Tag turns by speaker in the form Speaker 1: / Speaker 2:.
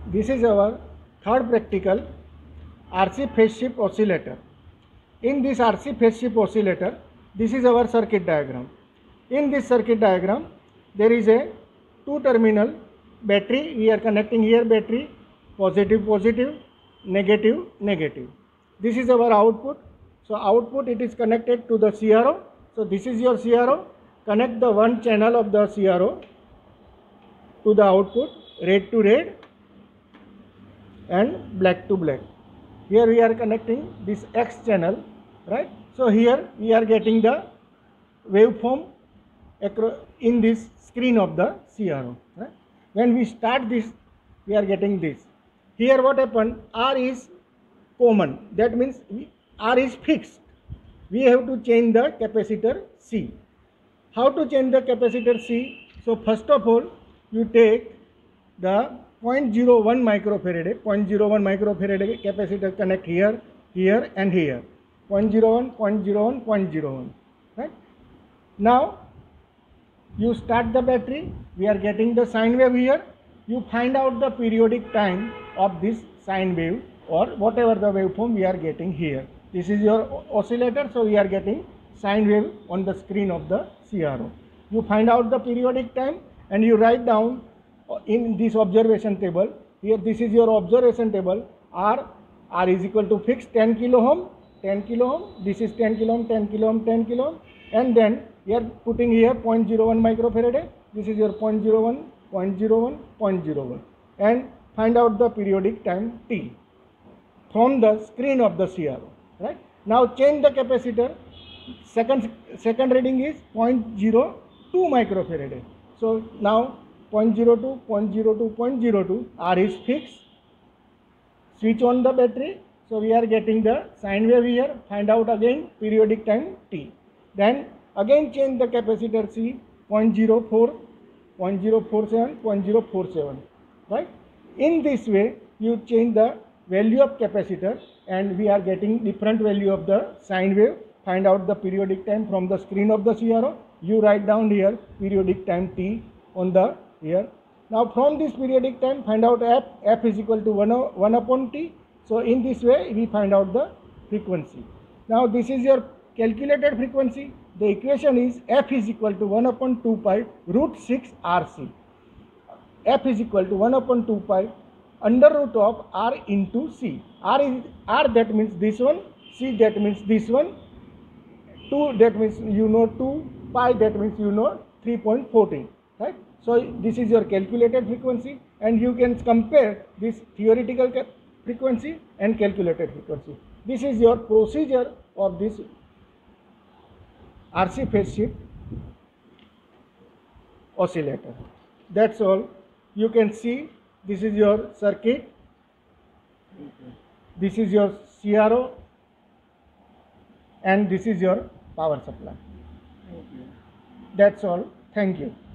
Speaker 1: This is our third practical, RC phase shift oscillator. In this RC phase shift oscillator, this is our circuit diagram. In this circuit diagram, there is a two terminal battery. We are connecting here battery, positive, positive, negative, negative. This is our output. So output, it is connected to the CRO. So this is your CRO. Connect the one channel of the CRO to the output, red to red and black to black. Here we are connecting this X channel, right? So here we are getting the waveform in this screen of the CRO, right? When we start this, we are getting this. Here what happened, R is common, that means R is fixed. We have to change the capacitor C. How to change the capacitor C? So first of all, you take the 0.01 microfarad, 0.01 microfarad capacitor, connect here, here and here, 0.01, 0.01, 0.01, right? Now you start the battery, we are getting the sine wave here. You find out the periodic time of this sine wave or whatever the waveform we are getting here. This is your oscillator, so we are getting sine wave on the screen of the CRO. You find out the periodic time and you write down in this observation table. Here this is your observation table. R is equal to fixed 10 kilo ohm, 10 kilo ohm. This is 10 kilo ohm, 10 kilo ohm, 10 kilo ohm. And then we are putting here 0.01 microfarad. This is your 0.01, 0.01, 0.01. And find out the periodic time T from the screen of the CRO. Right? Now change the capacitor. Second reading is 0.02 microfarad. So now 0.02, 0.02, 0.02, R is fixed. Switch on the battery. So we are getting the sine wave here. Find out again periodic time T. Then again change the capacitor C, 0.04, 0.047, 0.047. Right? In this way, you change the value of capacitor and we are getting different value of the sine wave. Find out the periodic time from the screen of the CRO. You write down here periodic time T on the here. Now from this periodic time, find out F is equal to 1 upon T. So in this way, we find out the frequency. Now this is your calculated frequency. The equation is F is equal to 1 upon 2 pi root 6 RC. F is equal to 1 upon 2 pi under root of R into C. R that means this one, C that means this one, 2 that means you know 2, pi that means you know 3.14, right? So this is your calculated frequency and you can compare this theoretical frequency and calculated frequency. This is your procedure of this RC phase shift oscillator. That's all. You can see this is your circuit, this is your CRO and this is your power supply. That's all. Thank you.